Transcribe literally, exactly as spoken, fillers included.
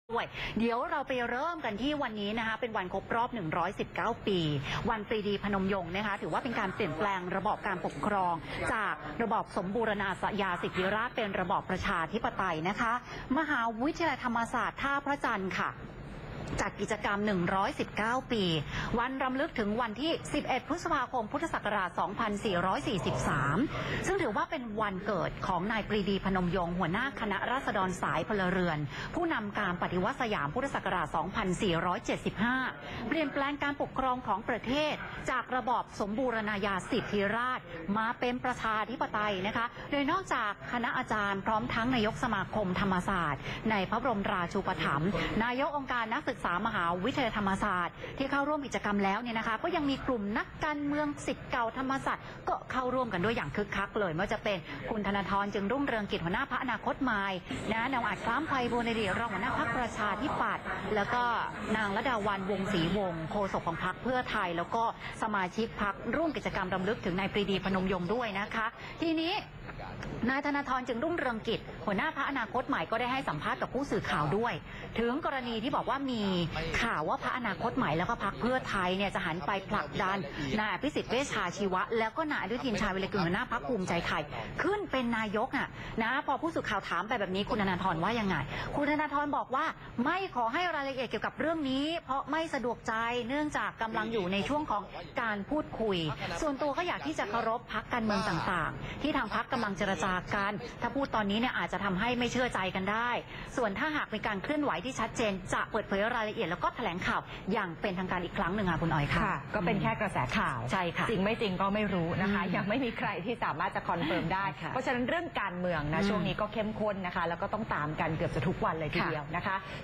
ด้วยเดี๋ยวเราไปเริ่มกันที่วันนี้นะคะเป็นวันครบรอบหนึ่งร้อยสิบเก้าปีวันปรีดีพนมยงค์นะคะถือว่าเป็นการเปลี่ยนแปลงระบอบการปกครองจากระบอบสมบูรณาญาสิทธิราชย์เป็นระบอบประชาธิปไตยนะคะมหาวิทยาลัยธรรมศาสตร์ท่าพระจันทร์ค่ะจัดกิจกรรมหนึ่งร้อยสิบเก้าปีวันรำลึกถึงวันที่สิบเอ็ดพฤษภาคมพุทธศักราชสองพันสี่ร้อยสี่สิบสามซึ่งถือว่าเป็นวันเกิดของนายปรีดีพนมยงค์หัวหน้าคณะราษฎรสายพลเรือนผู้นำการปฏิวัติสยามพุทธศักราชสองพันสี่ร้อยเจ็ดสิบห้าเปลี่ยนแปลงการปกครองของประเทศจากระบอบสมบูรณาญาสิทธิราชย์มาเป็นประชาธิปไตยนะคะโดยนอกจากคณะอาจารย์พร้อมทั้งนายกสมาคมธรรมศาสตร์ในพระบรมราชูปถัมภ์นายกองค์การนักศึกษามหาวิทยาลัยธรรมศาสตร์ที่เข้าร่วมกิจกรรมแล้วเนี่ยนะคะก็ยังมีกลุ่มนักการเมืองศิษย์เก่าธรรมศาสตร์ก็เข้าร่วมกันด้วยอย่างคึกคักเลยไม่ว่าจะเป็นคุณธนาธรจึงรุ่งเรืองกิจหัวหน้าพรรคอนาคตใหม่นะนางอาจคล้ามไพบูลย์ในอดีตรองหัวหน้าพรรคประชาธิปัตย์แล้วก็นางระดาวันวงศรีวงศ์โฆษกของพรรคเพื่อไทยแล้วก็สมาชิกพรรคร่วมกิจกรรมรำลึกถึงนายปรีดีพนมยงค์ด้วยนะคะทีนี้นายธนาธรจึงรุ่งเรืองกิจหัวหน้าพรรคอนาคตใหม่ก็ได้ให้สัมภาษณ์กับผู้สื่อข่าวด้วยถึงกรณีที่บอกว่ามีข่าวว่าพรรคอนาคตใหม่แล้วก็พรรคเพื่อไทยเนี่ยจะหันไปผลักดันนายอภิสิทธิ์เวชชาชีวะแล้วก็นายอนุทินชาญวิรกูลหัวหน้าพรรคภูมิใจไทยขึ้นเป็นนายกอ่ะนะพอผู้สื่อข่าวถามไปแบบนี้คุณธนาธรว่ายังไงคุณธนาธรบอกว่าไม่ขอให้รายละเอียดเกี่ยวกับเรื่องนี้เพราะไม่สะดวกใจเนื่องจากกำลังอยู่ในช่วงของการพูดคุยส่วนตัวก็อยากที่จะเคารพพรรคการเมืองต่างๆที่ทางพรรคกำลังเจรจากันถ้าพูดตอนนี้เนี่ยอาจจะทำให้ไม่เชื่อใจกันได้ส่วนถ้าหากมีการเคลื่อนไหวที่ชัดเจนจะเปิดเผยรายละเอียดแล้วก็แถลงข่าวอย่างเป็นทางการอีกครั้งหนึ่งค่ะคุณอ๋อยค่ะก็เป็นแค่กระแสข่าวใช่ค่ะจริงไม่จริงก็ไม่รู้นะคะยังไม่มีใครที่สามารถจะคอนเฟิร์มได้เพราะฉะนั้นเรื่องการเมืองนะช่วงนี้ก็เข้มข้นนะคะแล้วก็ต้องตามกันเกือบจะทุกวันเลยทีเดียวนะคะ